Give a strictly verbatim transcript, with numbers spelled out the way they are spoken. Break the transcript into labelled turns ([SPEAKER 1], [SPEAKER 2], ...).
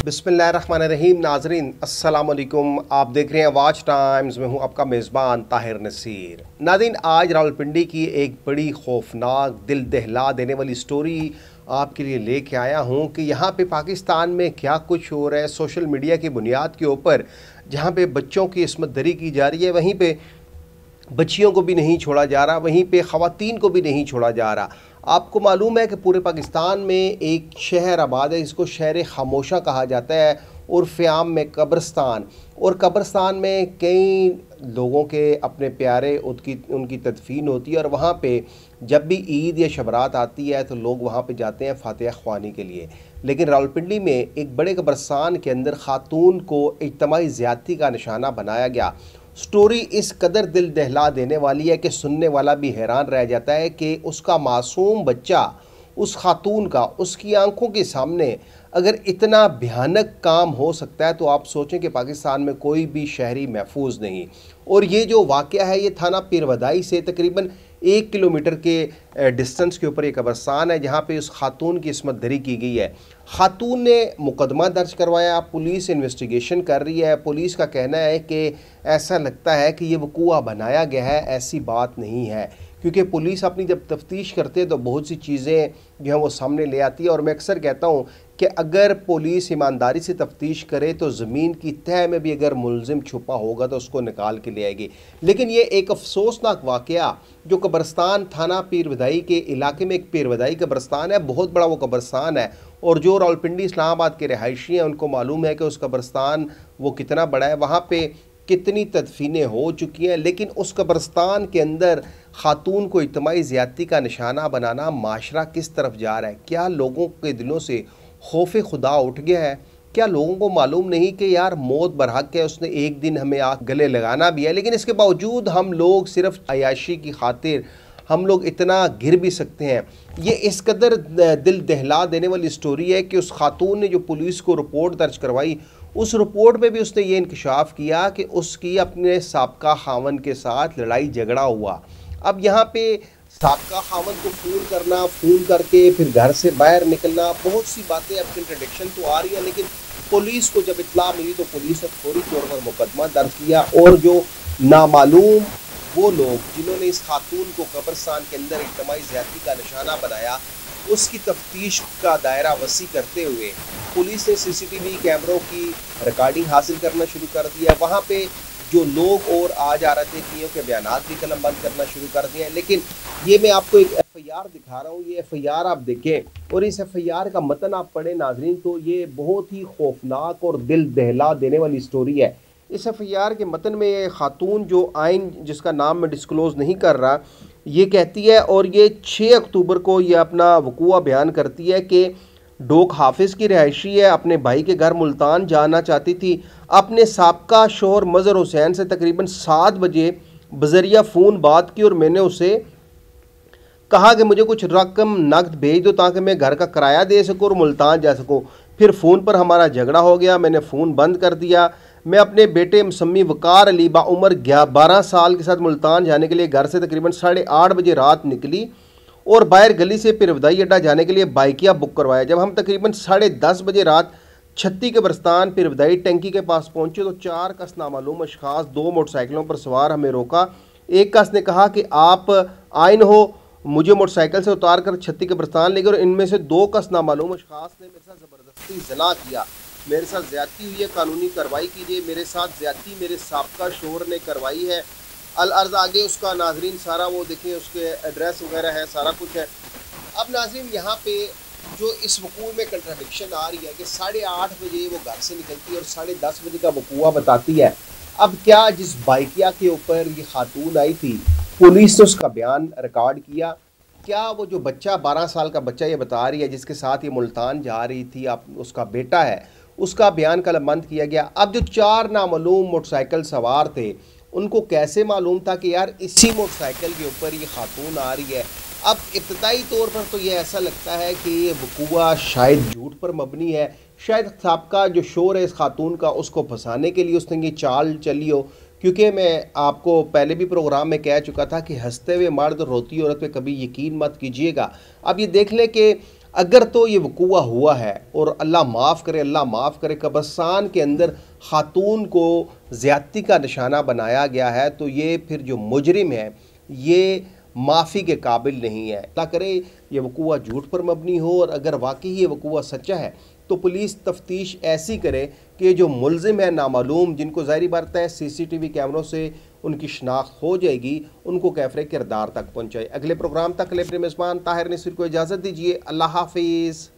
[SPEAKER 1] बिस्मिल्लाहिर्रहमानिर्रहीम। नाजरीन अस्सलाम वालेकुम। आप देख रहे हैं वाच टाइम्स में हूं आपका मेज़बान ताहिर नसीर। नाज़रीन, आज रावलपिंडी की एक बड़ी खौफनाक दिल दहला देने वाली स्टोरी आपके लिए लेके आया हूं कि यहाँ पे पाकिस्तान में क्या कुछ हो रहा है। सोशल मीडिया की बुनियाद के ऊपर जहाँ पे बच्चों की इस्मत दरी की जा रही है, वहीं पे बच्चियों को भी नहीं छोड़ा जा रहा, वहीं पे ख़वातीन को भी नहीं छोड़ा जा रहा। आपको मालूम है कि पूरे पाकिस्तान में एक शहर आबाद है, इसको शहर खामोशा कहा जाता है, उर्फ़ आम में कब्रिस्तान। और कब्रिस्तान में कई लोगों के अपने प्यारे उनकी उनकी तदफीन होती है, और वहाँ पे जब भी ईद या शबरात आती है तो लोग वहाँ पे जाते हैं फातिहा ख्वानी के लिए। लेकिन रावलपिंडी में एक बड़े कब्रिस्तान के अंदर ख़ातून को इज्तिमाई ज़्यादती का निशाना बनाया गया। स्टोरी इस कदर दिल दहला देने वाली है कि सुनने वाला भी हैरान रह जाता है कि उसका मासूम बच्चा, उस खातून का, उसकी आंखों के सामने अगर इतना भयानक काम हो सकता है तो आप सोचें कि पाकिस्तान में कोई भी शहरी महफूज नहीं। और ये जो वाक़या है ये थाना पीरवदाई से तकरीबन एक किलोमीटर के डिस्टेंस के ऊपर एक कब्रिस्तान है जहाँ पे उस खातून की इस्मत दरी की गई है। खातून ने मुकदमा दर्ज करवाया, पुलिस इन्वेस्टिगेशन कर रही है। पुलिस का कहना है कि ऐसा लगता है कि ये वकूआ बनाया गया है, ऐसी बात नहीं है, क्योंकि पुलिस अपनी जब तफ्तीश करते हैं तो बहुत सी चीज़ें जो हैं वो सामने ले आती है। और मैं अक्सर कहता हूँ कि अगर पुलिस ईमानदारी से तफ्तीश करे तो ज़मीन की तह में भी अगर मुलजिम छुपा होगा तो उसको निकाल के ले आएगी। लेकिन ये एक अफसोसनाक वाक़या जो कब्रिस्तान थाना पीरवदाई के इलाके में एक पीरवदाई कब्रिस्तान है, बहुत बड़ा वो कब्रिस्तान है। और जो रावलपिंडी इस्लामाबाद के रिहायशी हैं उनको मालूम है कि उस कब्रिस्तान वो कितना बड़ा है, वहाँ पे कितनी तदफीनें हो चुकी हैं। लेकिन उस कब्रिस्तान के अंदर खातून को इज्तिमाई ज़्यादती का निशाना बनाना माशरा किस तरफ जा रहा है? क्या लोगों के दिलों से खौफ खुदा उठ गया है? क्या लोगों को मालूम नहीं कि यार मौत बरहक है, उसने एक दिन हमें आग गले लगाना भी है, लेकिन इसके बावजूद हम लोग सिर्फ अयाशी की खातिर हम लोग इतना गिर भी सकते हैं। ये इस कदर दिल दहला देने वाली स्टोरी है कि उस खातून ने जो पुलिस को रिपोर्ट दर्ज करवाई, उस रिपोर्ट में भी उसने ये इंकशाफ किया कि उसकी अपने साबका खावन के साथ लड़ाई झगड़ा हुआ। अब यहाँ पे साबका खावन को फ़ोन करना, फ़ोन करके फिर घर से बाहर निकलना, बहुत सी बातें अब कंट्रडिक्शन तो आ रही है। लेकिन पुलिस को जब इत्तला मिली तो पुलिस ने फौरी तौर पर मुकदमा दर्ज किया, और जो नामालूम वो लोग जिन्होंने इस खातून को कब्रिस्तान के अंदर इज्तिमाई ज़्यादती का निशाना बनाया, उसकी तफ्तीश का दायरा वसी करते हुए पुलिस ने सीसीटीवी कैमरों की रिकॉर्डिंग हासिल करना शुरू कर दिया। वहाँ पे जो लोग और आ जा रहे थे कि के बयान भी कलमबंद करना शुरू कर दिए। लेकिन ये मैं आपको एक एफ आई आर दिखा रहा हूँ, ये एफ आई आर आप देखें और इस एफ आई आर का मतन आप पढ़ें नाजरीन, तो ये बहुत ही खौफनाक और दिल दहला देने वाली स्टोरी है। इस एफ आई आर के मतन में ये खातून जो आइन जिसका नाम मैं डिस्क्लोज़ नहीं कर रहा, ये कहती है, और ये छः अक्टूबर को ये अपना वकूआ बयान करती है कि डोक हाफिज़ की रिहायशी है, अपने भाई के घर मुल्तान जाना चाहती थी। अपने साबका शोहर मज़हर हुसैन से तकरीबन सात बजे बजरिया फ़ोन बात की और मैंने उसे कहा कि मुझे कुछ रकम नकद भेज दो ताकि मैं घर का किराया दे सकूँ और मुल्तान जा सकूँ। फिर फ़ोन पर हमारा झगड़ा हो गया, मैंने फ़ोन बंद कर दिया। मैं अपने बेटे मसम्मी वकार अली बाउमर बारह साल के साथ मुल्तान जाने के लिए घर से तकरीबन साढ़े आठ बजे रात निकली और बाहर गली से पीरवदाई अड्डा जाने के लिए बाइकिया बुक करवाया। जब हम तकरीबन साढ़े दस बजे रात छत्ती कब्रिस्तान पीरवदाई टंकी के पास पहुंचे तो चार कस नामालूम अशखास दो मोटरसाइकिलों पर सवार हमें रोका। एक कस ने कहा कि आप आइन हो, मुझे मोटरसाइकिल से उतार कर छत्ती कब्रिस्तान ले गए, और इनमें से दो कस नामालूम अशखास ने मेरे साथ ज़बरदस्ती जना किया, मेरे साथ ज़्यादती हुई है, कानूनी कार्रवाई कीजिए। मेरे साथ ज़्यादती मेरे साबका शोहर ने करवाई है। अल अर्ज़ आगे उसका नाजरीन सारा वो देखें, उसके एड्रेस वगैरह है, सारा कुछ है। अब नाजरीन यहाँ पे जो इस वकूए में कंट्राडिक्शन आ रही है कि साढ़े आठ बजे वो घर से निकलती है और साढ़े दस बजे का वकूआ बताती है। अब क्या जिस बाइकिया के ऊपर ये खातून आई थी, पुलिस ने उसका बयान रिकॉर्ड किया? क्या वो जो बच्चा बारह साल का बच्चा ये बता रही है जिसके साथ ये मुल्तान जा रही थी, आप उसका बेटा है, उसका बयान कलमबंद किया गया? अब जो चार नामालूम मोटरसाइकिल सवार थे उनको कैसे मालूम था कि यार इसी मोटरसाइकिल के ऊपर ये खातून आ रही है? अब इब्तदाई तौर पर तो ये ऐसा लगता है कि ये वकूआ शायद झूठ पर मबनी है, शायद साबका जो शोर है इस खातून का उसको फंसाने के लिए उसने ये चाल चली हो। क्योंकि मैं आपको पहले भी प्रोग्राम में कह चुका था कि हंसते हुए मर्द रोती औरत पे कभी यकीन मत कीजिएगा। अब ये देख लें कि अगर तो ये वकूआ हुआ है और अल्लाह माफ़ करे अल्लाह माफ़ करे कब्रिस्तान के अंदर ख़ातून को ज़्यादती का निशाना बनाया गया है, तो ये फिर जो मुजरिम है ये माफ़ी के काबिल नहीं है। अल्लाह करे ये वकूआ झूठ पर मबनी हो, और अगर वाकई ये वकूआ सच्चा है तो पुलिस तफ्तीश ऐसी करे कि जो मुलजिम है नामालूम, जिनको ज़ाहिर बात है सीसीटीवी कैमरों से उनकी शनाख्त हो जाएगी, उनको कैफरे किरदार तक पहुँचाए। अगले प्रोग्राम तक अगले अपने मेज़बान ताहिर नसीर को इजाज़त दीजिए। अल्लाह हाफिज़।